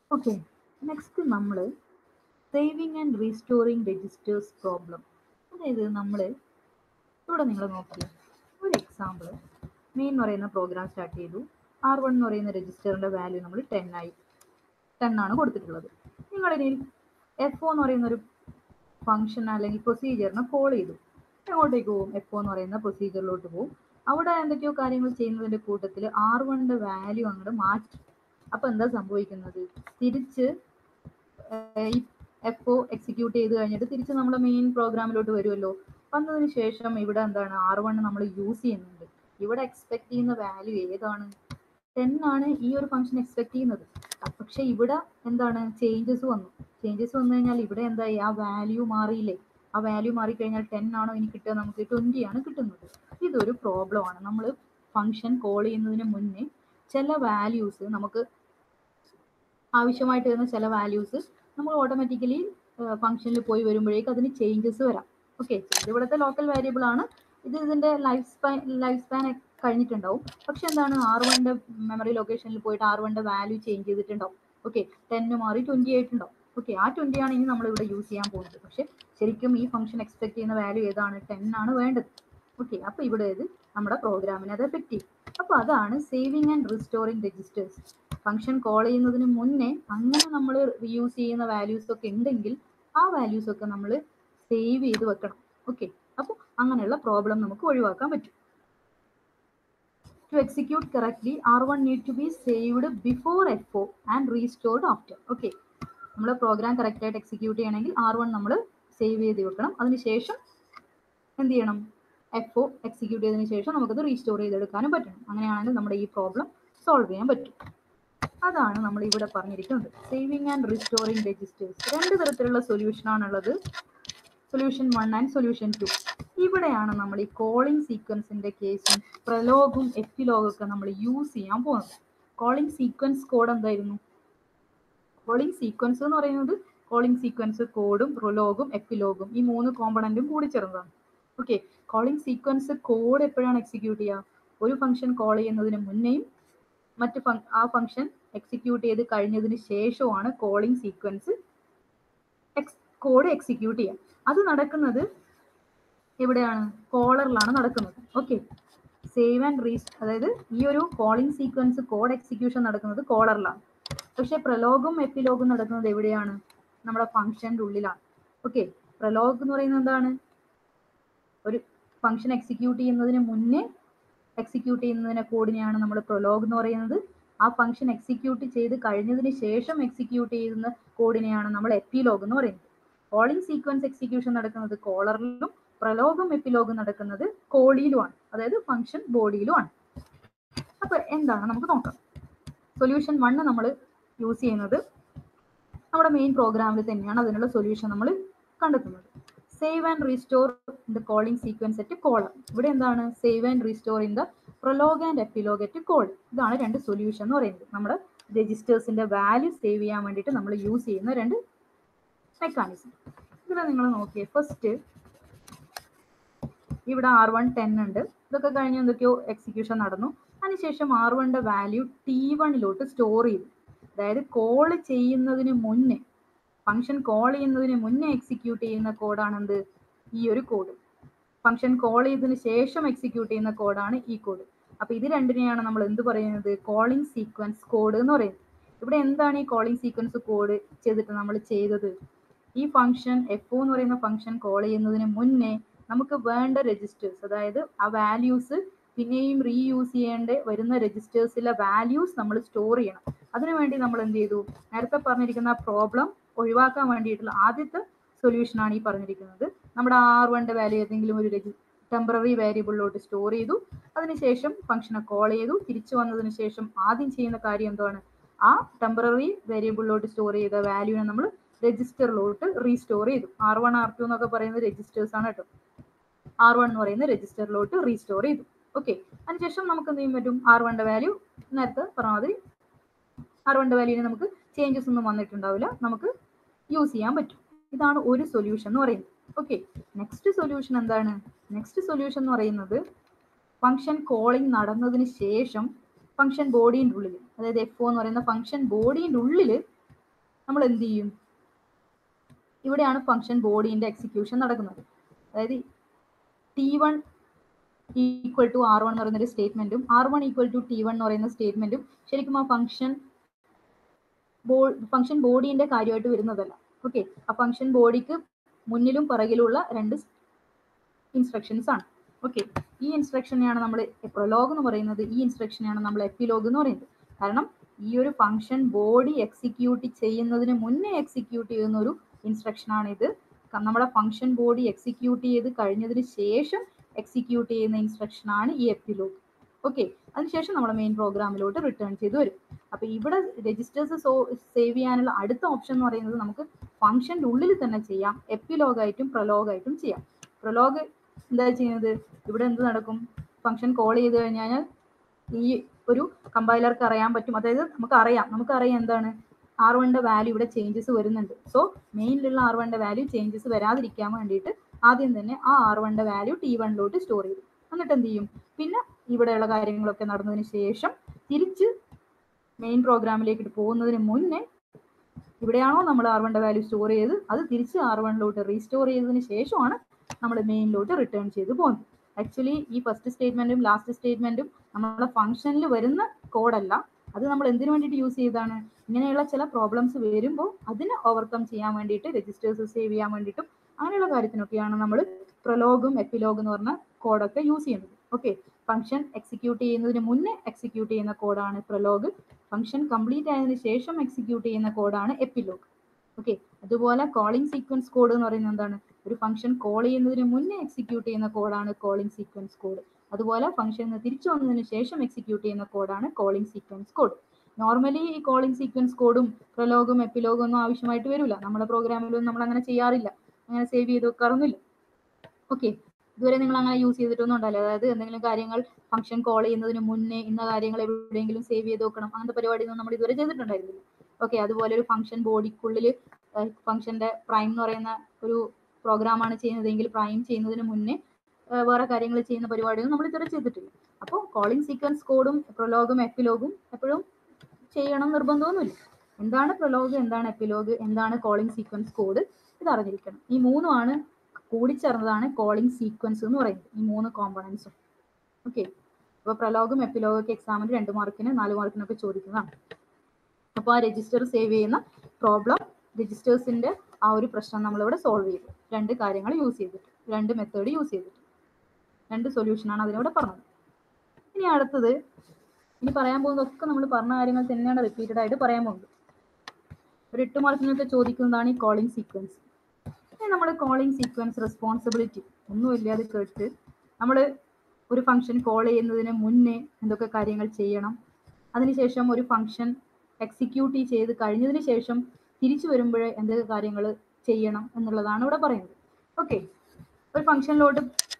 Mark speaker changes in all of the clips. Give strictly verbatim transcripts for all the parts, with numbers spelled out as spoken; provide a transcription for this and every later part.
Speaker 1: Okay, next നമ്മൾ saving and restoring registers problem. അതായത് നമ്മൾ ഇവിടെ നിങ്ങൾ നോക്കിയ ഒരു എക്സാമ്പിൾ, മെയിൻ എന്ന് പറയുന്ന പ്രോഗ്രാം സ്റ്റാർട്ട് ചെയ്തു. ആർ വൺ എന്ന് പറയുന്ന രജിസ്റ്ററിൻ്റെ വാല്യൂ നമ്മൾ ടെൻ ആയി ടെൻ ആണ് കൊടുത്തിട്ടുള്ളത്. നിങ്ങളിനി എഫ് ഒ എന്ന് പറയുന്ന ഒരു ഫംഗ്ഷൻ അല്ലെങ്കിൽ പ്രൊസീജിയറിനെ കോൾ ചെയ്തു. എങ്ങോട്ടേക്ക് പോകും? എഫ് ഒ എന്ന് പറയുന്ന പ്രൊസീജിയറിലോട്ട് പോകും. അവിടെ എന്തൊക്കെയോ കാര്യങ്ങൾ ചെയ്യുന്നതിൻ്റെ കൂട്ടത്തിൽ ആർ വണ്ണിൻ്റെ വാല്യൂ അങ്ങോട്ട് മാറ്റി. അപ്പോൾ എന്താ സംഭവിക്കുന്നത്? തിരിച്ച് ഈ എഫ് ഒ എക്സിക്യൂട്ട് ചെയ്ത് കഴിഞ്ഞിട്ട് തിരിച്ച് നമ്മുടെ മെയിൻ പ്രോഗ്രാമിലോട്ട് വരുമല്ലോ. വന്നതിന് ശേഷം ഇവിടെ എന്താണ്, ആർ വൺ നമ്മൾ യൂസ് ചെയ്യുന്നുണ്ട്. ഇവിടെ എക്സ്പെക്ട് ചെയ്യുന്ന വാല്യൂ ഏതാണ്? ടെൻ ആണ് ഈ ഒരു ഫംഗ്ഷൻ എക്സ്പെക്ട് ചെയ്യുന്നത്. പക്ഷെ ഇവിടെ എന്താണ്, ചേഞ്ചസ് വന്നു. ചേഞ്ചസ് വന്നു കഴിഞ്ഞാൽ ഇവിടെ എന്തായി, ആ വാല്യൂ മാറിയില്ലേ? ആ വാല്യൂ മാറിക്കഴിഞ്ഞാൽ ടെൻ ആണോ ഇനി കിട്ടുക? നമുക്ക് ട്വൻറ്റി ആണ് കിട്ടുന്നത്. ഇതൊരു പ്രോബ്ലം ആണ്. നമ്മൾ ഫംഗ്ഷൻ കോൾ ചെയ്യുന്നതിന് മുന്നേ ചില വാല്യൂസ് നമുക്ക് ആവശ്യമായിട്ട് വരുന്ന ചില വാല്യൂസ് നമ്മൾ ഓട്ടോമാറ്റിക്കലി ഫംഗ്ഷനിൽ പോയി വരുമ്പോഴേക്ക് അതിന് ചേഞ്ചസ് വരാം. ഓക്കെ, ഇത് ഇവിടുത്തെ ലോക്കൽ വേരിയബിൾ ആണ്. ഇത് ഇതിൻ്റെ ലൈഫ് സ്പാൻ ലൈഫ് സ്പാൻ കഴിഞ്ഞിട്ടുണ്ടാവും. പക്ഷെ എന്താണ്, ആർ വണ്ണിൻ്റെ മെമ്മറി ലൊക്കേഷനിൽ പോയിട്ട് ആർ വണ്ണിൻ്റെ വാല്യൂ ചേഞ്ച് ചെയ്തിട്ടുണ്ടാവും. ഓക്കെ, ടെന്ന് മാറി ട്വൻറ്റി ആയിട്ടുണ്ടാവും. ഓക്കെ, ആ ട്വൻറ്റി ആണ് ഇനി നമ്മളിവിടെ യൂസ് ചെയ്യാൻ പോകുന്നത്. പക്ഷെ ശരിക്കും ഈ ഫംഗ്ഷൻ എക്സ്പെക്ട് ചെയ്യുന്ന വാല്യൂ ഏതാണ്? ടെൻ ആണ് വേണ്ടത്. ഓക്കെ, അപ്പോൾ ഇവിടെ ഇത് നമ്മുടെ പ്രോഗ്രാമിനെ അത് എഫക്റ്റ് ചെയ്യും. അപ്പോൾ അതാണ് saving and restoring registers. Function call ചെയ്യുന്നതിന് മുന്നേ അങ്ങനെ നമ്മൾ റീയൂസ് ചെയ്യുന്ന വാല്യൂസ് ഒക്കെ ഉണ്ടെങ്കിൽ ആ വാല്യൂസ് ഒക്കെ നമ്മൾ സേവ് ചെയ്ത് വെക്കണം. ഓക്കെ, അപ്പോൾ അങ്ങനെയുള്ള പ്രോബ്ലം നമുക്ക് ഒഴിവാക്കാൻ പറ്റും. To execute correctly, R one need to be saved before F O and restored after. Okay, നമ്മൾ പ്രോഗ്രാം കറക്റ്റായിട്ട് എക്സിക്യൂട്ട് ചെയ്യണമെങ്കിൽ ആർ വൺ നമ്മൾ സേവ് ചെയ്ത് വെക്കണം. അതിനുശേഷം എന്ത് ചെയ്യണം? എഫ് ഒ എക്സിക്യൂട്ട് ചെയ്തതിന് ശേഷം നമുക്കത് റീസ്റ്റോർ ചെയ്തെടുക്കാനും പറ്റണം. അങ്ങനെയാണെങ്കിൽ നമ്മുടെ ഈ പ്രോബ്ലം സോൾവ് ചെയ്യാൻ പറ്റും. അതാണ് നമ്മൾ ഇവിടെ പറഞ്ഞിരിക്കുന്നത്, സേവിങ് ആൻഡ് റിസ്റ്റോറിങ് രജിസ്റ്റേഴ്സ്. രണ്ട് തരത്തിലുള്ള സൊല്യൂഷൻ ആണുള്ളത്, solution one and solution two. ഇവിടെയാണ് നമ്മൾ ഈ കോളിംഗ് സീക്വൻസിന്റെ കേസും പ്രലോഗും എപ്പിലോഗും ഒക്കെ നമ്മൾ യൂസ് ചെയ്യാൻ പോകുന്നത്. കോളിംഗ് സീക്വൻസ് കോഡ് എന്തായിരുന്നു? കോളിംഗ് സീക്വൻസ് എന്ന് പറയുന്നത് കോളിംഗ് സീക്വൻസ് കോഡും പ്രൊലോഗും എപ്പിലോഗും ഈ മൂന്ന് കോമ്പണന്റും കൂടി ചേർന്നതാണ്. ഓക്കെ, കോളിംഗ് സീക്വൻസ് കോഡ് എപ്പോഴാണ് എക്സിക്യൂട്ട് ചെയ്യുക? ഒരു ഫംഗ്ഷൻ കോൾ ചെയ്യുന്നതിന് മുന്നേയും മറ്റ് ആ ഫംഗ്ഷൻ എക്സിക്യൂട്ട് ചെയ്ത് കഴിഞ്ഞതിന് ശേഷമാണ് calling sequence X code execute ചെയ്യുക. അത് നടക്കുന്നത് എവിടെയാണ്? കോളറിലാണ് നടക്കുന്നത്. ഓക്കെ, സേവ് ആൻഡ് റീസ് അതായത് ഈ ഒരു കോളിംഗ് സീക്വൻസ് കോഡ് എക്സിക്യൂഷൻ നടക്കുന്നത് കോളറിലാണ്. പക്ഷെ പ്രലോഗും എപ്പിലോഗും നടക്കുന്നത് എവിടെയാണ്? നമ്മുടെ ഫംഗ്ഷൻ്റെ ഉള്ളിലാണ്. ഓക്കെ, പ്രലോഗ് എന്ന് പറയുന്നത് എന്താണ്? ഒരു ഫംഗ്ഷൻ എക്സിക്യൂട്ട് ചെയ്യുന്നതിന് മുന്നേ എക്സിക്യൂട്ട് ചെയ്യുന്നതിനെ കോഡിനെയാണ് നമ്മൾ പ്രൊലോഗ് എന്ന് പറയുന്നത്. ആ ഫംഗ്ഷൻ എക്സിക്യൂട്ട് ചെയ്ത് കഴിഞ്ഞതിന് ശേഷം എക്സിക്യൂട്ട് ചെയ്യുന്ന കോഡിനെയാണ് നമ്മൾ എപ്പിലോഗ് എന്ന് പറയുന്നത്. കോളിംഗ് സീക്വൻസ് എക്സിക്യൂഷൻ നടക്കുന്നത് കോളറിലും പ്രലോഗും എപ്പിലോഗും നടക്കുന്നത് കോളിയിലുമാണ്, അതായത് ഫംഗ്ഷൻ ബോഡിയിലുമാണ്. അപ്പൊ എന്താണ് നമുക്ക് നോക്കാം. സൊല്യൂഷൻ വണ്ണ് നമ്മൾ യൂസ് ചെയ്യുന്നത് നമ്മുടെ മെയിൻ പ്രോഗ്രാമിൽ തന്നെയാണ്. അതിനുള്ള സൊല്യൂഷൻ നമ്മൾ കണ്ടെത്തുന്നത്. Save and restore in the calling sequence at caller. ഇവിടെ എന്താണ്? Save and restore in the prologue and epilogue at call. ഇതാണ് രണ്ട് സൊല്യൂഷൻ എന്ന് പറയുന്നത്. നമ്മുടെ രജിസ്റ്റേഴ്സിന്റെ വാല്യൂ സേവ് ചെയ്യാൻ വേണ്ടിയിട്ട് നമ്മൾ യൂസ് ചെയ്യുന്ന രണ്ട് മെക്കാനിസം. ഇതിൽ നിങ്ങൾ നോക്കിയേ, ഫസ്റ്റ് ഇവിടെ ആർ വൺ ടെൻ ഉണ്ട്. ഇതൊക്കെ കഴിഞ്ഞ് എന്തൊക്കെയോ എക്സിക്യൂഷൻ നടന്നു. അതിനുശേഷം ആർ വണ്ണിന്റെ വാല്യൂ ടി വണ്ണിലോട്ട് സ്റ്റോർ ചെയ്തു. അതായത് കോൾ ചെയ്യുന്നതിന് മുന്നേ, ഫംഗ്ഷൻ കോൾ ചെയ്യുന്നതിന് മുന്നേ എക്സിക്യൂട്ട് ചെയ്യുന്ന കോഡാണ് എന്ത്? ഈ ഒരു കോഡ്. ഫംഗ്ഷൻ കോൾ ചെയ്തതിന് ശേഷം എക്സിക്യൂട്ട് ചെയ്യുന്ന കോഡാണ് ഈ കോഡ്. അപ്പൊ ഇത് രണ്ടിനെയാണ് നമ്മൾ എന്ത് പറയുന്നത്? കോളിംഗ് സീക്വൻസ് കോഡ് എന്ന് പറയുന്നത്. ഇവിടെ എന്താണ് ഈ കോളിംഗ് സീക്വൻസ് കോഡ് ചെയ്തിട്ട് നമ്മൾ ചെയ്തത്? ഈ ഫംഗ്ഷൻ എഫ് ഒ എന്ന് പറയുന്ന ഫംഗ്ഷൻ കോൾ ചെയ്യുന്നതിന് മുന്നേ നമുക്ക് വേണ്ട രജിസ്റ്റേഴ്സ്, അതായത് ആ വാല്യൂസ് പിന്നെയും റീയൂസ് ചെയ്യേണ്ട വരുന്ന രജിസ്റ്റേഴ്സിലെ വാല്യൂസ് നമ്മൾ സ്റ്റോർ ചെയ്യണം. അതിനുവേണ്ടി നമ്മൾ എന്ത് ചെയ്തു? നേരത്തെ പറഞ്ഞിരിക്കുന്ന പ്രോബ്ലം ഒഴിവാക്കാൻ വേണ്ടിയിട്ടുള്ള ആദ്യത്തെ സൊല്യൂഷൻ ആണ് ഈ പറഞ്ഞിരിക്കുന്നത്. നമ്മുടെ ആർ വണ്ണിന്റെ വാല്യൂ ഏതെങ്കിലും ഒരു ടെമ്പററി വേരിയബിളിലോട്ട് സ്റ്റോർ ചെയ്തു. അതിനുശേഷം ഫംഗ്ഷനെ കോൾ ചെയ്തു. തിരിച്ചു വന്നതിന് ശേഷം ആദ്യം ചെയ്യുന്ന കാര്യം എന്താണ്? ആ ടെമ്പററി വേരിയബിളിലോട്ട് സ്റ്റോർ ചെയ്ത വാല്യൂനെ നമ്മൾ രജിസ്റ്ററിലോട്ട് റീസ്റ്റോർ ചെയ്തു. ആർ വൺ ആർ ടു എന്നൊക്കെ പറയുന്നത് രജിസ്റ്റേഴ്സ് ആണ് കേട്ടോ. ആർ വൺ എന്ന് പറയുന്ന രജിസ്റ്ററിലോട്ട് റീസ്റ്റോർ ചെയ്തു. ഓക്കെ, അതിനുശേഷം നമുക്ക് എന്ത് ചെയ്യാൻ പറ്റും? ആർ വണ്ണിന്റെ വാല്യൂ നേരത്തെ പറഞ്ഞ മാതിരി ആർ വണ്ണിന്റെ വാല്യൂവിന് നമുക്ക് ചേഞ്ചസ് ഒന്നും വന്നിട്ടുണ്ടാവില്ല, നമുക്ക് യൂസ് ചെയ്യാൻ പറ്റും. ഇതാണ് ഒരു സൊല്യൂഷൻ എന്ന് പറയുന്നത്. ഓക്കെ, നെക്സ്റ്റ് സൊല്യൂഷൻ എന്താണ്? നെക്സ്റ്റ് സൊല്യൂഷൻ എന്ന് പറയുന്നത് ഫംഗ്ഷൻ കോളിംഗ് നടന്നതിന് ശേഷം ഫംഗ്ഷൻ ബോഡീൻ്റെ ഉള്ളിൽ, അതായത് എഫ് ഒ എന്ന് പറയുന്ന ഫംഗ്ഷൻ ബോഡീൻ്റെ ഉള്ളിൽ നമ്മൾ എന്ത് ചെയ്യും? ഇവിടെയാണ് ഫംഗ്ഷൻ ബോഡിന്റെ എക്സിക്യൂഷൻ നടക്കുന്നത്. അതായത് T one equal to R one എന്ന് പറയുന്ന ഒരു സ്റ്റേറ്റ്മെന്റും R one equal to T one എന്ന് പറയുന്ന സ്റ്റേറ്റ്മെന്റും ശരിക്കും ആ ഫംഗ്ഷൻ ബോ ഫംഗ്ഷൻ ബോഡിന്റെ കാര്യമായിട്ട് വരുന്നതല്ല. ഓക്കെ, ആ ഫംഗ്ഷൻ ബോഡിക്ക് മുന്നിലും പിറകിലുള്ള രണ്ട് ഇൻസ്ട്രക്ഷൻസ് ആണ്. ഓക്കെ, ഈ ഇൻസ്ട്രക്ഷനെയാണ് നമ്മൾ പ്രൊലോഗ് എന്ന് പറയുന്നത്, ഈ ഇൻസ്ട്രക്ഷനെയാണ് നമ്മൾ എപ്പിലോഗ് എന്ന് പറയുന്നത്. കാരണം ഈ ഒരു ഫംഗ്ഷൻ ബോഡി എക്സിക്യൂട്ട് ചെയ്യുന്നതിന് മുന്നേ എക്സിക്യൂട്ട് ചെയ്യുന്ന ഒരു ഇൻസ്ട്രക്ഷൻ ആണ് ഇത്. നമ്മുടെ ഫംഗ്ഷൻ ബോഡി എക്സിക്യൂട്ട് ചെയ്ത് കഴിഞ്ഞതിന് ശേഷം എക്സിക്യൂട്ട് ചെയ്യുന്ന ഇൻസ്ട്രക്ഷൻ ആണ് ഈ എപ്പിലോഗ്. ഓക്കെ, അതിനുശേഷം നമ്മൾ മെയിൻ പ്രോഗ്രാമിലോട്ട് റിട്ടേൺ ചെയ്ത് വരും. അപ്പൊ ഇവിടെ രജിസ്റ്റേഴ്സ് സേവ് ചെയ്യാനുള്ള അടുത്ത ഓപ്ഷൻ എന്ന് പറയുന്നത് നമുക്ക് ഫംഗ്ഷന്റെ ഉള്ളിൽ തന്നെ ചെയ്യാം, എപ്പിലോഗ് ആയിട്ടും പ്രൊലോഗ് ആയിട്ടും ചെയ്യാം. പ്രൊലോഗ് എന്താ ചെയ്യുന്നത്? ഇവിടെ എന്ത് നടക്കും? ഫംഗ്ഷൻ കോൾ ചെയ്ത് കഴിഞ്ഞാൽ ഈ ഒരു കമ്പൈലർക്ക് അറിയാൻ പറ്റും, അതായത് നമുക്ക് അറിയാം നമുക്കറിയാം എന്താണ് ആർ വണ്ണിന്റെ വാല്യൂ ഇവിടെ ചേഞ്ചസ് വരുന്നുണ്ട്. സോ മെയിനിലുള്ള ആർ വണ്ണിന്റെ വാല്യൂ ചേഞ്ചസ് വരാതിരിക്കാൻ വേണ്ടിയിട്ട് ആദ്യം തന്നെ ആ ആർ വണ്ണിന്റെ വാല്യൂ ടി വണ്ണിലോട്ട് സ്റ്റോർ ചെയ്തു. എന്നിട്ട് എന്ത് ചെയ്യും? പിന്നെ ഇവിടെയുള്ള കാര്യങ്ങളൊക്കെ നടന്നതിന് ശേഷം തിരിച്ച് മെയിൻ പ്രോഗ്രാമിലേക്ക് പോകുന്നതിന് മുന്നേ ഇവിടെയാണോ നമ്മൾ ആർ വണ്ണിന്റെ വാല്യൂ സ്റ്റോർ ചെയ്ത് അത് തിരിച്ച് ആർ വണ്ണിലോട്ട് റീസ്റ്റോർ ചെയ്തതിന് ശേഷമാണ് നമ്മൾ മെയിനിലോട്ട് റിട്ടേൺ ചെയ്ത് പോകുന്നത്. ആക്ച്വലി ഈ ഫസ്റ്റ് സ്റ്റേറ്റ്മെന്റും ലാസ്റ്റ് സ്റ്റേറ്റ്മെന്റും നമ്മുടെ ഫംഗ്ഷനിൽ വരുന്ന കോഡല്ല, അത് നമ്മൾ എന്തിനു വേണ്ടിയിട്ട് യൂസ് ചെയ്താണ്? ഇങ്ങനെയുള്ള ചില പ്രോബ്ലംസ് വരുമ്പോൾ അതിനെ ഓവർകം ചെയ്യാൻ വേണ്ടിയിട്ട്, രജിസ്റ്റേഴ്സ് സേവ് ചെയ്യാൻ വേണ്ടിയിട്ടും അങ്ങനെയുള്ള കാര്യത്തിനൊക്കെയാണ് നമ്മൾ പ്രൊലോഗും എപ്പിലോഗ് എന്ന് പറഞ്ഞ കോഡൊക്കെ യൂസ് ചെയ്യുന്നത്. ഓക്കെ, ഫംഗ്ഷൻ എക്സിക്യൂട്ട് ചെയ്യുന്നതിന് മുന്നേ എക്സിക്യൂട്ട് ചെയ്യുന്ന കോഡാണ് പ്രൊലോഗ്, ഫംഗ്ഷൻ കംപ്ലീറ്റ് ആയതിനു ശേഷം എക്സിക്യൂട്ട് ചെയ്യുന്ന കോഡാണ് എപ്പിലോഗ്. ഓക്കെ, അതുപോലെ കോളിംഗ് സീക്വൻസ് കോഡ് എന്ന് പറയുന്നത് എന്താണ്? ഒരു ഫംഗ്ഷൻ കോൾ ചെയ്യുന്നതിന് മുന്നേ എക്സിക്യൂട്ട് ചെയ്യുന്ന കോഡാണ് കോളിംഗ് സീക്വൻസ് കോഡ്. അതുപോലെ ഫംഗ്ഷൻ തിരിച്ചു വന്നതിന് ശേഷം എക്സിക്യൂട്ട് ചെയ്യുന്ന കോഡാണ് കോളിംഗ് സീക്വൻസ് കോഡ്. നോർമലി ഈ കോളിംഗ് സീക്വൻസ് കോഡും പ്രൊലോഗും എപ്പിലോഗും ഒന്നും ആവശ്യമായിട്ട് വരില്ല, നമ്മുടെ പ്രോഗ്രാമിലൊന്നും നമ്മൾ അങ്ങനെ ചെയ്യാറില്ല, അങ്ങനെ സേവ് ചെയ്ത് വെക്കാറൊന്നുമില്ല. ഓക്കെ, ഇതുവരെ നിങ്ങൾ അങ്ങനെ യൂസ് ചെയ്തിട്ടൊന്നും ഉണ്ടല്ലോ? അതായത് എന്തെങ്കിലും കാര്യങ്ങൾ ഫംഗ്ഷൻ കോൾ ചെയ്യുന്നതിന് മുന്നേ ഇന്ന കാര്യങ്ങൾ എവിടെയെങ്കിലും സേവ് ചെയ്ത് വെക്കണം, അങ്ങനത്തെ പരിപാടിയൊന്നും നമ്മൾ ഇതുവരെ ചെയ്തിട്ടുണ്ടായിരുന്നില്ല. ഓക്കെ, അതുപോലെ ഒരു ഫംഗ്ഷൻ ബോഡിക്കുള്ളിൽ ഫംഗ്ഷന്റെ പ്രൈം എന്ന് പറയുന്ന ഒരു പ്രോഗ്രാമാണ് ചെയ്യുന്നതെങ്കിൽ പ്രൈം ചെയ്യുന്നതിന് മുന്നേ വേറെ കാര്യങ്ങൾ ചെയ്യുന്ന പരിപാടിയൊന്നും നമ്മൾ ഇതുവരെ ചെയ്തിട്ടില്ല. അപ്പോൾ കോളിംഗ് സീക്വൻസ് കോഡും പ്രൊലോഗും എപ്പിലോഗും എപ്പോഴും ചെയ്യണം നിർബന്ധമൊന്നുമില്ല. എന്താണ് പ്രൊലോഗ്, എന്താണ് എപ്പിലോഗ്, എന്താണ് കോളിംഗ് സീക്വൻസ് കോഡ്, ഇത് അറിഞ്ഞിരിക്കണം. ഈ മൂന്നുമാണ് കൂടിച്ചേർന്നതാണ് കോളിംഗ് സീക്വൻസ് എന്ന് പറയുന്നത്, ഈ മൂന്ന് കോമ്പണൻസും. ഓക്കെ, അപ്പോൾ പ്രൊലോഗും എപ്പിലോഗും ഒക്കെ എക്സാമിന് രണ്ട് മാർക്കിന് നാല് മാർക്കിനൊക്കെ ചോദിക്കുന്നതാണ്. അപ്പോൾ ആ രജിസ്റ്റർ സേവ് ചെയ്യുന്ന പ്രോബ്ലം, രജിസ്റ്റേഴ്സിന്റെ ആ ഒരു പ്രശ്നം നമ്മളിവിടെ സോൾവ് ചെയ്തു. രണ്ട് കാര്യങ്ങൾ യൂസ് ചെയ്തിട്ട്, രണ്ട് മെത്തേഡ് യൂസ് ചെയ്തിട്ട്, രണ്ട് സൊല്യൂഷനാണ് അതിനിവിടെ പറഞ്ഞത്. ഇനി അടുത്തത്, ഇനി പറയാൻ പോകുന്നതൊക്കെ നമ്മൾ പറഞ്ഞ കാര്യങ്ങൾ തന്നെയാണ് റിപ്പീറ്റഡ് ആയിട്ട് പറയാൻ പോകുന്നത്. ഒരു എട്ട് മാർക്കിനൊക്കെ ചോദിക്കുന്നതാണ് ഈ കോളിംഗ് സീക്വൻസ്. ഇനി നമ്മൾ കോളിംഗ് സീക്വൻസ് റെസ്പോൺസിബിലിറ്റി ഒന്നുമില്ലാതെ കേട്ട് നമ്മൾ ഒരു ഫംഗ്ഷൻ കോൾ ചെയ്യുന്നതിന് മുന്നേ എന്തൊക്കെ കാര്യങ്ങൾ ചെയ്യണം, അതിനുശേഷം ഒരു ഫംഗ്ഷൻ എക്സിക്യൂട്ട് ചെയ്ത് കഴിഞ്ഞതിന് ശേഷം തിരിച്ചു വരുമ്പോഴേ എന്തൊക്കെ കാര്യങ്ങൾ ചെയ്യണം എന്നുള്ളതാണ് ഇവിടെ പറയുന്നത്. ഓക്കെ, ഒരു ഫംഗ്ഷനിലോട്ട്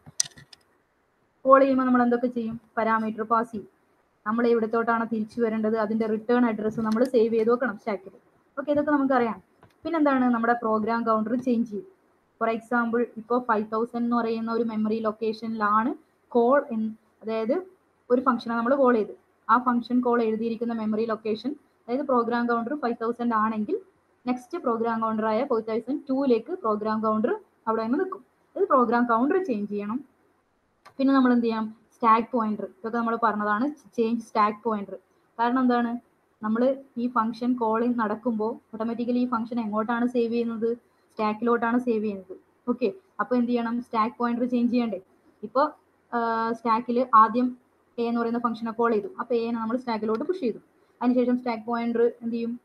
Speaker 1: കോൾ ചെയ്യുമ്പോൾ നമ്മൾ എന്തൊക്കെ ചെയ്യും? പാരാമീറ്റർ പാസ് ചെയ്യും, നമ്മൾ എവിടത്തോട്ടാണ് തിരിച്ചു വരേണ്ടത്, അതിന്റെ റിട്ടേൺ അഡ്രസ്സ് നമ്മൾ സേവ് ചെയ്ത് വെക്കണം സ്റ്റാക്കിൽ. ഓക്കെ, ഇതൊക്കെ നമുക്കറിയാം. പിന്നെന്താണ്? നമ്മുടെ പ്രോഗ്രാം കൗണ്ടർ ചേഞ്ച് ചെയ്യും. ഫോർ എക്സാമ്പിൾ, ഇപ്പോൾ ഫൈവ് തൗസൻഡ് എന്ന് പറയുന്ന ഒരു മെമ്മറി ലൊക്കേഷനിലാണ് കോൾ, അതായത് ഒരു ഫംഗ്ഷനാണ് നമ്മൾ കോൾ ചെയ്ത്, ആ ഫംഗ്ഷൻ കോൾ എഴുതിയിരിക്കുന്ന മെമ്മറി ലൊക്കേഷൻ, അതായത് പ്രോഗ്രാം കൗണ്ടർ ഫൈവ് തൗസൻഡ് ആണെങ്കിൽ നെക്സ്റ്റ് പ്രോഗ്രാം കൗണ്ടറായ ഫൈവ് തൗസൻഡ് ടൂയിലേക്ക് പ്രോഗ്രാം കൗണ്ടർ അവിടെ നിന്ന് നിൽക്കും. ഇത് പ്രോഗ്രാം കൗണ്ടർ ചേഞ്ച് ചെയ്യണം. പിന്നെ നമ്മൾ എന്ത് ചെയ്യാം? സ്റ്റാക്ക് പോയിന്റർ, ഇതൊക്കെ നമ്മൾ പറഞ്ഞതാണ്, ചേഞ്ച് സ്റ്റാക്ക് പോയിന്റർ. കാരണം എന്താണ്? നമ്മൾ ഈ ഫംഗ്ഷൻ കോളിംഗ് നടക്കുമ്പോൾ ഓട്ടോമാറ്റിക്കലി ഈ ഫംഗ്ഷൻ എങ്ങോട്ടാണ് സേവ് ചെയ്യുന്നത്? സ്റ്റാക്കിലോട്ടാണ് സേവ് ചെയ്യുന്നത്. ഓക്കെ, അപ്പോൾ എന്ത് ചെയ്യണം? സ്റ്റാക്ക് പോയിന്റർ ചേഞ്ച് ചെയ്യണ്ടേ? ഇപ്പോൾ സ്റ്റാക്കിൽ ആദ്യം എ എന്ന് പറയുന്ന ഫംഗ്ഷനെ കോൾ ചെയ്തു, അപ്പോൾ എനെ നമ്മൾ സ്റ്റാക്കിലോട്ട് പുഷ് ചെയ്തു, അതിനുശേഷം സ്റ്റാക്ക് പോയിന്റർ എന്ത് ചെയ്യും?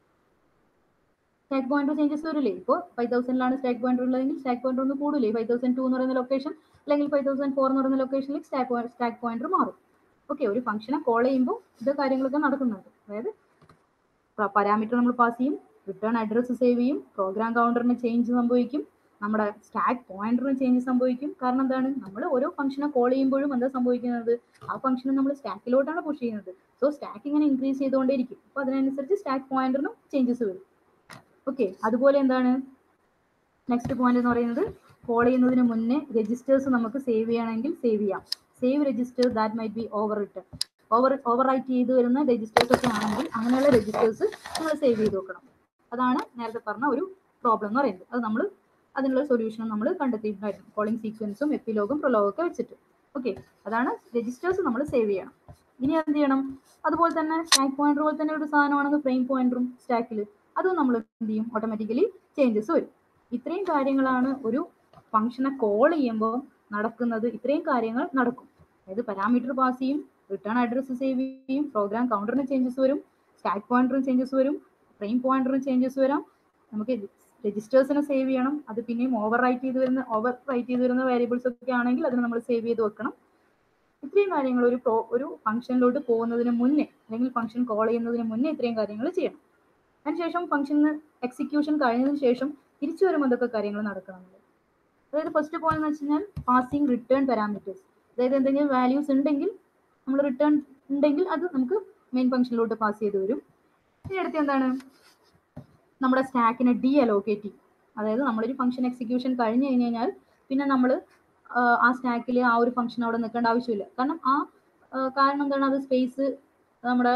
Speaker 1: സ്റ്റാക്ക് പോയിന്റർ ചേഞ്ചസ് വരില്ലേ? ഇപ്പോൾ ഫൈവ് തൗസൻഡിലാണ് സ്റ്റാക്ക് പോയിന്റർ ഉള്ളതെങ്കിൽ സ്റ്റാക്ക് പോയിന്റർ ഒന്ന് കൂടില്ലേ? ഫൈവ് തൗസൻഡ് ടു എന്ന് പറയുന്ന ലൊക്കേഷൻ അല്ലെങ്കിൽ ഫൈവ് തൗസൻഡ് ഫോർ എന്ന് പറയുന്ന ലൊക്കേഷനിൽ സ്റ്റാക്ക് സ്റ്റാക്ക് പോയിന്റർ മാറും. ഓക്കെ, ഒരു ഫംഗ്ഷനെ കോൾ ചെയ്യുമ്പോൾ ഇത് കാര്യങ്ങളൊക്കെ നടക്കുന്നുണ്ട്. അതായത് പാരാമീറ്റർ നമ്മൾ പാസ് ചെയ്യും, റിട്ടേൺ അഡ്രസ്സ് സേവ് ചെയ്യും, പ്രോഗ്രാം കൗണ്ടറിന് ചേഞ്ച് സംഭവിക്കും, നമ്മുടെ സ്റ്റാക്ക് പോയിന്ററിന് ചേഞ്ച് സംഭവിക്കും. കാരണം എന്താണ്? നമ്മൾ ഓരോ ഫംഗ്ഷനെ കോൾ ചെയ്യുമ്പോഴും എന്താ സംഭവിക്കുന്നത്? ആ ഫംഗ്ഷനെ നമ്മൾ സ്റ്റാക്കിലോട്ടാണ് പുഷ് ചെയ്യുന്നത്. സോ സ്റ്റാക്ക് ഇങ്ങനെ ഇൻക്രീസ് ചെയ്തുകൊണ്ടേയിരിക്കും. അപ്പോൾ അതിനനുസരിച്ച് സ്റ്റാക്ക് പോയിന്ററിനും ചേഞ്ചസ് വരും. ഓക്കെ, അതുപോലെ എന്താണ് നെക്സ്റ്റ് പോയിന്റ് എന്ന് പറയുന്നത്? കോൾ ചെയ്യുന്നതിന് മുന്നേ രജിസ്റ്റേഴ്സ് നമുക്ക് സേവ് ചെയ്യണമെങ്കിൽ സേവ് ചെയ്യാം. Save register that might be over return, over overwrite ചെയ്ത് വരുന്ന രജിസ്റ്റേഴ്സ് ഒക്കെ ആണെങ്കിൽ അങ്ങനെയുള്ള രജിസ്റ്റേഴ്സ് നമ്മൾ സേവ് ചെയ്ത് വെക്കണം. അതാണ് നേരത്തെ പറഞ്ഞ ഒരു പ്രോബ്ലം എന്ന് പറയുന്നത്. അത് നമ്മൾ അതിനുള്ള സൊല്യൂഷൻ നമ്മൾ കണ്ടെത്തിയിട്ടുണ്ടായിരുന്നു, കോളിംഗ് സീക്വൻസും എപ്പിലോഗും പ്രൊലോഗും ഒക്കെ വെച്ചിട്ട്. ഓക്കെ, അതാണ് രജിസ്റ്റേഴ്സ് നമ്മൾ സേവ് ചെയ്യണം. ഇനി എന്ത് ചെയ്യണം, അതുപോലെ തന്നെ സ്റ്റാക്ക് പോയിന്റർ പോലെ തന്നെ ഒരു സാധനമാണെന്ന് ഫ്രെയിം പോയിന്ററും സ്റ്റാക്കിൽ, അതും നമ്മൾ എന്ത് ചെയ്യും, ഓട്ടോമാറ്റിക്കലി ചേഞ്ചസ് വരും. ഇത്രയും കാര്യങ്ങളാണ് ഒരു ഫംഗ്ഷനെ കോൾ ചെയ്യുമ്പോൾ നടക്കുന്നത്. ഇത്രയും കാര്യങ്ങൾ നടക്കും. അതായത് പാരാമീറ്റർ പാസ് ചെയ്യും, റിട്ടേൺ അഡ്രസ്സ് സേവ് ചെയ്യും, പ്രോഗ്രാം കൗണ്ടറിന് ചേഞ്ചസ് വരും, സ്റ്റാക്ക് പോയിന്ററിന് ചേഞ്ചസ് വരും, ഫ്രെയിം പോയിന്ററിന് ചേഞ്ചസ് വരാം, നമുക്ക് രജിസ്റ്റേഴ്സിനെ സേവ് ചെയ്യണം. അത് പിന്നെയും ഓവർ റൈറ്റ് ചെയ്ത് വരുന്ന ഓവർ റൈറ്റ് ചെയ്ത് വരുന്ന വേരിയബിൾസ് ഒക്കെ ആണെങ്കിൽ അതിന് നമ്മൾ സേവ് ചെയ്ത് വെക്കണം. ഇത്രയും കാര്യങ്ങൾ ഒരു പ്രോ ഒരു ഫംഗ്ഷനിലോട്ട് പോകുന്നതിന് മുന്നേ അല്ലെങ്കിൽ ഫംഗ്ഷൻ കോൾ ചെയ്യുന്നതിന് മുന്നേ ഇത്രയും കാര്യങ്ങൾ ചെയ്യണം. അതിനുശേഷം ഫംഗ്ഷന് എക്സിക്യൂഷൻ കഴിഞ്ഞതിന് ശേഷം തിരിച്ചു വരുമ്പോൾ എന്തൊക്കെ കാര്യങ്ങൾ നടക്കണം. അതായത് ഫസ്റ്റ് പോയിന്റ് എന്ന് വെച്ച് കഴിഞ്ഞാൽ പാസിംഗ് റിട്ടേൺ പാരാമീറ്റേഴ്സ്. അതായത് എന്തെങ്കിലും വാല്യൂസ് ഉണ്ടെങ്കിൽ നമ്മൾ റിട്ടേൺ ഉണ്ടെങ്കിൽ അത് നമുക്ക് മെയിൻ ഫംഗ്ഷനിലോട്ട് പാസ് ചെയ്ത് വരും. ഇനി അടുത്ത് എന്താണ്, നമ്മുടെ സ്റ്റാക്കിനെ ഡി അലോക്കേറ്റ് ചെയ്യും. അതായത് നമ്മളൊരു ഫംഗ്ഷൻ എക്സിക്യൂഷൻ കഴിഞ്ഞ് കഴിഞ്ഞ് കഴിഞ്ഞാൽ പിന്നെ നമ്മൾ ആ സ്റ്റാക്കിൽ ആ ഒരു ഫംഗ്ഷൻ അവിടെ നിൽക്കേണ്ട ആവശ്യമില്ല. കാരണം ആ കാരണം എന്താണ്, അത് സ്പേസ് നമ്മുടെ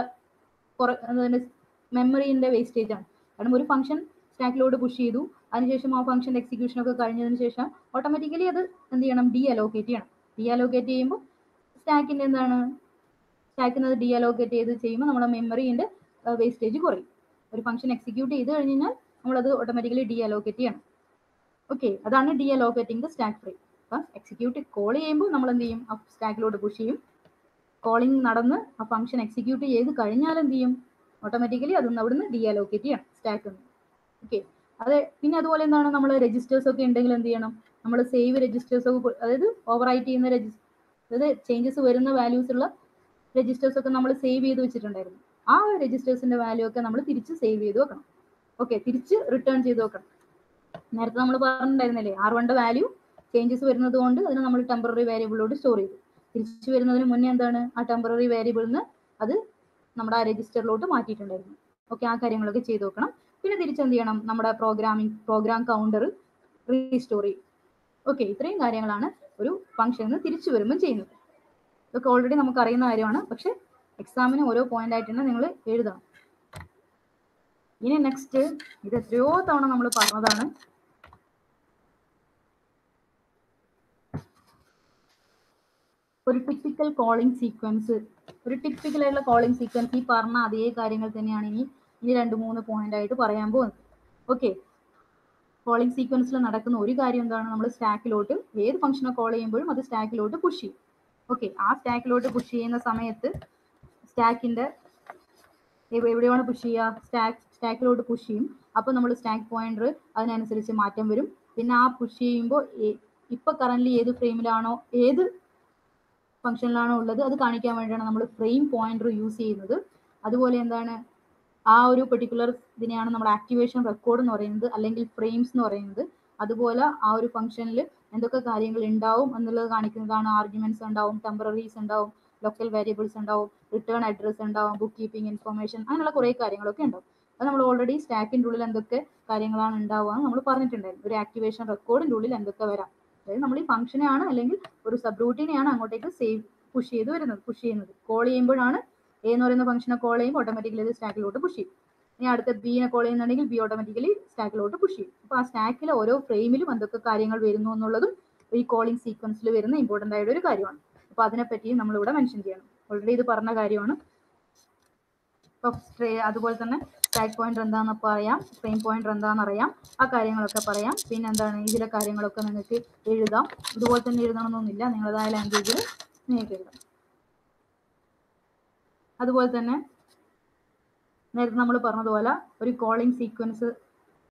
Speaker 1: മെമ്മറിന്റെ വേസ്റ്റേജ് ആണ്. കാരണം ഒരു ഫംഗ്ഷൻ സ്റ്റാക്കിലോട്ട് പുഷ് ചെയ്തു, അതിനുശേഷം ആ ഫംഗ്ഷൻ്റെ എക്സിക്യൂഷൻ ഒക്കെ കഴിഞ്ഞതിന് ശേഷം ഓട്ടോമാറ്റിക്കലി അത് എന്ത് ചെയ്യണം, ഡി അലോക്കേറ്റ് ചെയ്യണം. ഡി അലോക്കേറ്റ് ചെയ്യുമ്പോൾ സ്റ്റാക്കിൻ്റെ എന്താണ്, സ്റ്റാക്കിന് അത് ഡി അലോക്കേറ്റ് ചെയ്ത് ചെയ്യുമ്പോൾ നമ്മുടെ മെമ്മറിന്റെ വേസ്റ്റേജ് കുറയും. ഒരു ഫംഗ്ഷൻ എക്സിക്യൂട്ട് ചെയ്ത് കഴിഞ്ഞ് കഴിഞ്ഞാൽ നമ്മളത് ഓട്ടോമാറ്റിക്കലി ഡി അലോക്കേറ്റ് ചെയ്യണം. ഓക്കെ, അതാണ് deallocating the stack frame. അപ്പം എക്സിക്യൂട്ട് കോൾ ചെയ്യുമ്പോൾ നമ്മൾ എന്ത് ചെയ്യും, ആ സ്റ്റാക്കിലോട്ട് പുഷ് ചെയ്യും. കോളിംഗ് നടന്ന് ആ ഫംഗ്ഷൻ എക്സിക്യൂട്ട് ചെയ്ത് കഴിഞ്ഞാൽ എന്ത് ചെയ്യും, ഓട്ടോമാറ്റിക്കലി അതൊന്ന് അവിടുന്ന് ഡി അലോക്കേറ്റ് ചെയ്യണം സ്റ്റാക്ക്. ഓക്കെ, അതെ. പിന്നെ അതുപോലെ എന്താണ്, നമ്മൾ രജിസ്റ്റേഴ്സ് ഒക്കെ ഉണ്ടെങ്കിൽ എന്ത് ചെയ്യണം, നമ്മൾ സേവ് രജിസ്റ്റേഴ്സ് ഒക്കെ, അതായത് ഓവർ റൈറ്റ് ചെയ്യുന്ന രജിസ്റ്റർ, അതായത് ചേഞ്ചസ് വരുന്ന വാല്യൂസ് ഉള്ള രജിസ്റ്റേഴ്സ് ഒക്കെ നമ്മൾ സേവ് ചെയ്ത് വെച്ചിട്ടുണ്ടായിരുന്നു. ആ രജിസ്റ്റേഴ്സിന്റെ വാല്യൂ ഒക്കെ നമ്മൾ തിരിച്ച് സേവ് ചെയ്ത് വെക്കണം. ഓക്കെ, തിരിച്ച് റിട്ടേൺ ചെയ്ത് വെക്കണം. നേരത്തെ നമ്മൾ പറഞ്ഞിട്ടുണ്ടായിരുന്നില്ലേ, ആർ വണ്ണിന്റെ വാല്യൂ ചേഞ്ചസ് വരുന്നത് കൊണ്ട് അതിന് നമ്മൾ ടെമ്പററി വേരിയബിളിലോട്ട് സ്റ്റോർ ചെയ്തു. തിരിച്ചു വരുന്നതിന് മുന്നേ എന്താണ്, ആ ടെമ്പററി വേരിയബിളിന് അത് നമ്മുടെ ആ രജിസ്റ്ററിലോട്ട് മാറ്റിയിട്ടുണ്ടായിരുന്നു. ഓക്കെ, ആ കാര്യങ്ങളൊക്കെ ചെയ്ത് വെക്കണം. പിന്നെ തിരിച്ചെന്ത് ചെയ്യണം, നമ്മുടെ പ്രോഗ്രാമിംഗ് പ്രോഗ്രാം കൗണ്ടർ റീസ്റ്റോർ ചെയ്യും. ഓക്കെ, ഇത്രയും കാര്യങ്ങളാണ് ഒരു ഫംഗ്ഷനിൽ തിരിച്ചു വരുമ്പോൾ ചെയ്യുന്നത്. ഇതൊക്കെ ഓൾറെഡി നമുക്ക് അറിയുന്ന കാര്യമാണ്, പക്ഷെ എക്സാമിന് ഓരോ പോയിന്റ് ആയിട്ട് തന്നെ നിങ്ങൾ എഴുതണം. ഇനി നെക്സ്റ്റ്, ഇത് എത്രയോ തവണ നമ്മൾ പറഞ്ഞതാണ്, ഒരു ടിപ്പിക്കൽ കോളിംഗ് സീക്വൻസ്. ഒരു ടിപ്പിക്കൽ ആയിട്ടുള്ള കോളിംഗ് സീക്വൻസ് ഈ പറഞ്ഞ അതേ കാര്യങ്ങൾ തന്നെയാണ് ഇനി ഇനി രണ്ട് മൂന്ന് പോയിന്റ് ആയിട്ട് പറയാൻ പോകുന്നത്. ഓക്കെ, കോളിംഗ് സീക്വൻസിൽ നടക്കുന്ന ഒരു കാര്യം എന്താണ്, നമ്മൾ സ്റ്റാക്കിലോട്ട് ഏത് ഫംഗ്ഷനെ കോൾ ചെയ്യുമ്പോഴും അത് സ്റ്റാക്കിലോട്ട് പുഷ് ചെയ്യും. ഓക്കെ, ആ സ്റ്റാക്കിലോട്ട് പുഷ് ചെയ്യുന്ന സമയത്ത് സ്റ്റാക്കിന്റെ എവിടെയാണ് പുഷ് ചെയ്യുക, സ്റ്റാക്ക് സ്റ്റാക്കിലോട്ട് പുഷ് ചെയ്യും. അപ്പോൾ നമ്മൾ സ്റ്റാക്ക് പോയിന്റർ അതിനനുസരിച്ച് മാറ്റം വരും. പിന്നെ ആ പുഷ് ചെയ്യുമ്പോൾ ഇപ്പൊ കറന്റ് ഏത് ഫ്രെയിമിലാണോ ഏത് ഫംഗ്ഷനിലാണോ ഉള്ളത് അത് കാണിക്കാൻ വേണ്ടിയാണ് നമ്മൾ ഫ്രെയിം പോയിന്റർ യൂസ് ചെയ്യുന്നത്. അതുപോലെ എന്താണ്, ആ ഒരു പെർട്ടിക്കുലർ ഇതിനെയാണ് നമ്മൾ ആക്ടിവേഷൻ റെക്കോർഡ് എന്ന് പറയുന്നത്, അല്ലെങ്കിൽ ഫ്രെയിംസ് എന്ന് പറയുന്നത്. അതുപോലെ ആ ഒരു ഫംഗ്ഷനിൽ എന്തൊക്കെ കാര്യങ്ങൾ ഉണ്ടാവും എന്നുള്ളത് കാണിക്കുന്നതാണ്. ആർഗ്യുമെന്റ്സ് ഉണ്ടാവും, ടെമ്പററീസ് ഉണ്ടാവും, ലോക്കൽ വേരിയബിൾസ് ഉണ്ടാവും, റിട്ടേൺ അഡ്രസ് ഉണ്ടാവും, ബുക്ക് കീപ്പിംഗ് ഇൻഫർമേഷൻ, അങ്ങനെയുള്ള കുറേ കാര്യങ്ങളൊക്കെ ഉണ്ടാവും. അത് നമ്മൾ ഓൾറെഡി സ്റ്റാക്കിൻ്റെ ഉള്ളിൽ എന്തൊക്കെ കാര്യങ്ങളാണ് ഉണ്ടാവുക എന്ന് നമ്മൾ പറഞ്ഞിട്ടുണ്ടായിരുന്നു. ഒരു ആക്ടിവേഷൻ റെക്കോർഡിൻ്റെ ഉള്ളിൽ എന്തൊക്കെ വരാം, അതായത് നമ്മൾ ഈ ഫംഗ്ഷനെയാണ് അല്ലെങ്കിൽ ഒരു സബ് റൂട്ടീനെയാണ് അങ്ങോട്ടേക്ക് സേവ് പുഷ് ചെയ്ത് വരുന്നത് പുഷ് ചെയ്യുന്നത് കോൾ ചെയ്യുമ്പോഴാണ് എ എന്ന് പറയുന്ന ഫംഗ്ഷനെ കോൾ ചെയ്യുമ്പോൾ ഓട്ടോമാറ്റിക്കലി അത് സ്റ്റാക്കിലോട്ട് പുഷ് ചെയ്യും. ഇനി അടുത്ത ബിനെ കോൾ ചെയ്യുന്നുണ്ടെങ്കിൽ ബി ഓട്ടോമാറ്റിക്കലി സ്റ്റാക്കിലോട്ട് പുഷ് ചെയ്യും. അപ്പോൾ ആ സ്റ്റാക്കിലെ ഓരോ ഫ്രെയിമിലും എന്തൊക്കെ കാര്യങ്ങൾ വരുന്നു എന്നുള്ളതും ഈ കോളിംഗ് സീക്വൻസിൽ വരുന്ന ഇമ്പോർട്ടൻ്റ് ആയ ഒരു കാര്യമാണ്. അപ്പോൾ അതിനെപ്പറ്റിയും നമ്മളിവിടെ മെൻഷൻ ചെയ്യണം. ഓൾറെഡി ഇത് പറഞ്ഞ കാര്യമാണ്. അപ്പോൾ അതുപോലെ തന്നെ സ്റ്റാക്ക് പോയിന്റർ എന്താണെന്ന് പറയാം, ഫ്രെയിം പോയിന്റർ എന്താണെന്ന് അറിയാം, ആ കാര്യങ്ങളൊക്കെ പറയാം. പിന്നെ എന്താണ്, ഇതിലെ കാര്യങ്ങളൊക്കെ നിങ്ങൾക്ക് എഴുതാം. ഇതുപോലെ തന്നെ എഴുതണമെന്നൊന്നുമില്ല, നിങ്ങളതായ ലാംഗ്വേജിൽ നിങ്ങൾക്ക് എഴുതാം. അതുപോലെ തന്നെ നേരത്തെ നമ്മൾ പറഞ്ഞതുപോലെ ഒരു കോളിംഗ് സീക്വൻസ്